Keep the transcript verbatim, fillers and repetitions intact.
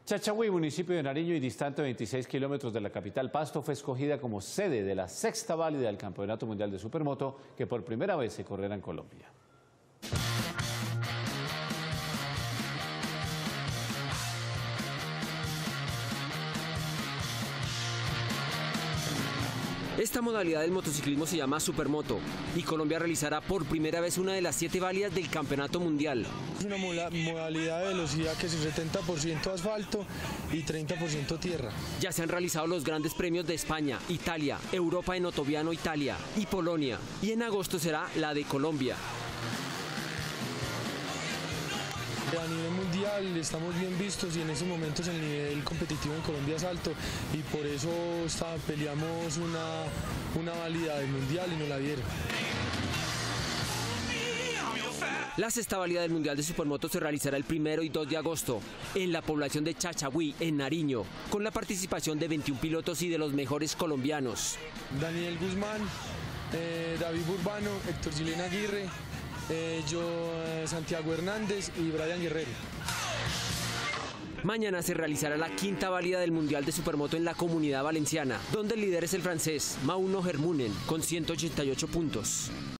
Chachagüí, municipio de Nariño y distante veintiséis kilómetros de la capital Pasto, fue escogida como sede de la sexta válida del Campeonato Mundial de Supermoto, que por primera vez se correrá en Colombia. Esta modalidad del motociclismo se llama Supermoto y Colombia realizará por primera vez una de las siete válidas del Campeonato Mundial. Es una modalidad de velocidad que es setenta por ciento asfalto y treinta por ciento tierra. Ya se han realizado los grandes premios de España, Italia, Europa en Otoviano, Italia y Polonia. Y en agosto será la de Colombia. A nivel mundial estamos bien vistos y en estos momentos el nivel competitivo en Colombia es alto y por eso está, peleamos una, una válida del mundial y nos la dieron. La sexta válida del Mundial de Supermoto se realizará el primero y dos de agosto en la población de Chachagüí, en Nariño, con la participación de veintiún pilotos y de los mejores colombianos. Daniel Guzmán, eh, David Burbano, Héctor Gilén Aguirre, Eh, yo, eh, Santiago Hernández y Brian Guerrero. Mañana se realizará la quinta válida del Mundial de Supermoto en la Comunidad Valenciana, donde el líder es el francés Mauno Hermunen con ciento ochenta y ocho puntos.